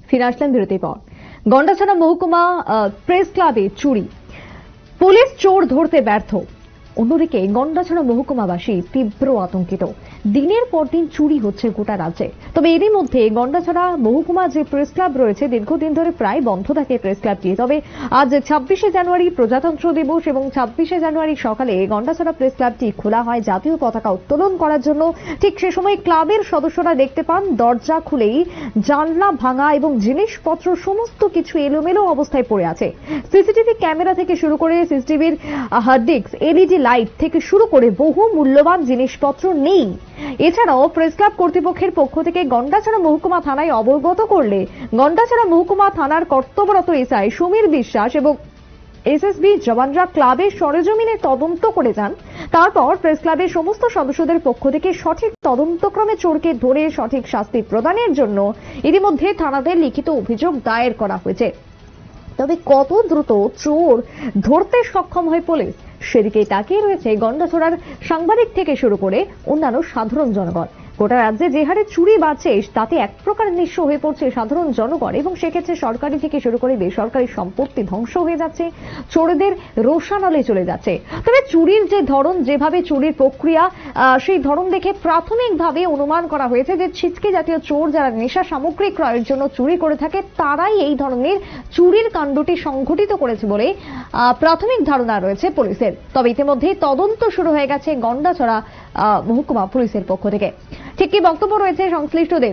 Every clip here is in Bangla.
ফিরে আসলেন বিরতির পর। গন্ডাছড়া মহকুমা প্রেস ক্লাবে চুরি, পুলিশ চোর ধরতে ব্যর্থ। অন্যদিকে গন্ডাছড়া মহকুমাবাসী তীব্র আতঙ্কিত। দিনের পর দিন চুরি হচ্ছে গোটা রাজ্যে। তবে এরই মধ্যে গন্ডাছড়া মহকুমা যে প্রেস ক্লাব রয়েছে দীর্ঘদিন ধরে প্রায় বন্ধ থাকে প্রেস ক্লাবটি। তবে আজ 26শে জানুয়ারি প্রজাতন্ত্র দিবস এবং 26শে জানুয়ারি সকালে গন্ডাছড়া প্রেস ক্লাবটি খোলা হয় জাতীয় পতাকা উত্তোলন করার জন্য। ঠিক সে সময় ক্লাবের সদস্যরা দেখতে পান দরজা খুলেই জানলা ভাঙা এবং জিনিসপত্র সমস্ত কিছু এলোমেলো অবস্থায় পড়ে আছে। সিসিটিভি ক্যামেরা থেকে শুরু করে সিসিটিভির হার্ড ডিস্ক, এলইডি লাইট থেকে শুরু করে বহু মূল্যবান জিনিসপত্র নেই। এছাড়াও প্রেস ক্লাব কর্তৃপক্ষের পক্ষ থেকে গন্ডাছড়া মহকুমা থানায় অবগত করলে গন্ডাছড়া মহকুমা থানার কর্তব্যরত এসআই সমীর বিশ্বাস এবং এসএসবি জওয়ানরা ক্লাবের সরেজমিনে তদন্ত করে যান। তারপর প্রেস ক্লাবের সমস্ত সদস্যদের পক্ষ থেকে সঠিক তদন্তক্রমে চোরকে ধরে সঠিক শাস্তি প্রদানের জন্য ইতিমধ্যে থানাতে লিখিত অভিযোগ দায়ের করা হয়েছে। তবে কত দ্রুত চোর ধরতে সক্ষম হয় পুলিশ, সেদিকেই তাকিয়ে রয়েছে গন্ডাছড়ার সাংবাদিক থেকে শুরু করে অন্যান্য সাধারণ জনগণ। গোটা রাজ্যে যে হারে চুরি বাড়ছে তাতে এক প্রকার নিঃস্ব হয়ে পড়ছে সাধারণ জনগণ এবং সেক্ষেত্রে সরকারি থেকে শুরু করে বেসরকারি সম্পত্তি ধ্বংস হয়ে যাচ্ছে, চোরদের রোষানলে চলে যাচ্ছে। তবে চুরির যে ধরন, যেভাবে চুরির প্রক্রিয়া, সেই ধরন দেখে প্রাথমিকভাবে অনুমান করা হয়েছে যে ছিচকে জাতীয় চোর যারা নেশা সামগ্রী ক্রয়ের জন্য চুরি করে থাকে তারাই এই ধরনের চুরির কাণ্ডটি সংঘটিত করেছে বলে প্রাথমিক ধারণা রয়েছে পুলিশের। তবে ইতিমধ্যেই তদন্ত শুরু হয়ে গেছে গন্ডাছড়া মহকুমা পুলিশের পক্ষ থেকে। ঠিক কি বক্তব্য রয়েছে সংশ্লিষ্টদের?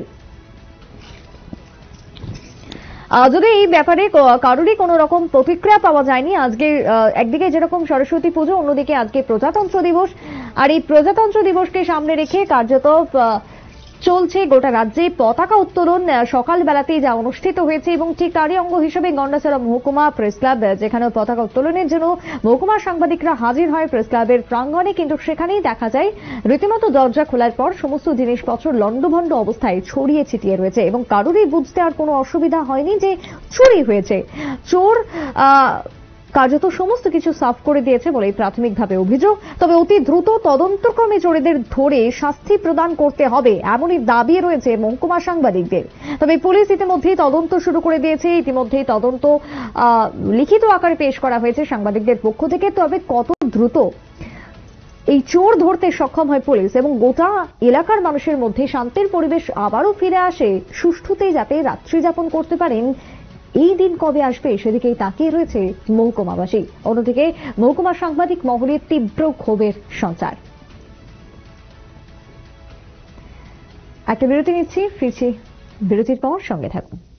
যদি এই ব্যাপারে কারোরই কোনো রকম প্রতিক্রিয়া পাওয়া যায়নি। আজকে একদিকে যেরকম সরস্বতী পুজো, অন্যদিকে আজকে প্রজাতন্ত্র দিবস, আর এই প্রজাতন্ত্র দিবসকে সামনে রেখে কার্যত চলছে গোটা রাজ্যে পতাকা উত্তোলন। সকালবেলাতেই যা অনুষ্ঠিত হয়েছে এবং ঠিক তারই অঙ্গ হিসেবে গন্ডাছড়া মহকুমা প্রেস ক্লাব, যেখানে পতাকা উত্তোলনের জন্য মহকুমা সাংবাদিকরা হাজির হয় প্রেস ক্লাবের প্রাঙ্গণে, কিন্তু সেখানেই দেখা যায় রীতিমতো দরজা খোলার পর সমস্ত জিনিসপত্র লন্ডভন্ড অবস্থায় ছড়িয়ে ছিটিয়ে রয়েছে এবং কারোরই বুঝতে আর কোনো অসুবিধা হয়নি যে চুরি হয়েছে। চোর কার্যত সমস্ত কিছু সাফ করে দিয়েছে বলে প্রাথমিকভাবে অভিযোগ। তবে অতি দ্রুত তদন্তক্রমে চোরেদের ধরে শাস্তি প্রদান করতে হবে এমনই দাবি রয়েছে মহকুমা সাংবাদিকদের। তবে পুলিশ ইতিমধ্যেই তদন্ত শুরু করে দিয়েছে। ইতিমধ্যেই তদন্ত লিখিত আকারে পেশ করা হয়েছে সাংবাদিকদের পক্ষ থেকে। তবে কত দ্রুত এই চোর ধরতে সক্ষম হয় পুলিশ এবং গোটা এলাকার মানুষের মধ্যে শান্তির পরিবেশ আবারও ফিরে আসে, সুষ্ঠুতে যাতে রাত্রি যাপন করতে পারেন, এই দিন কবে আসবে সেদিকেই তাকিয়ে রয়েছে মহকুমাবাসী। অন্যদিকে মহকুমা সাংবাদিক মহলে তীব্র ক্ষোভের সঞ্চার। একটা বিরতি নিচ্ছি, ফিরছি বিরতির পর, সঙ্গে থাকুন।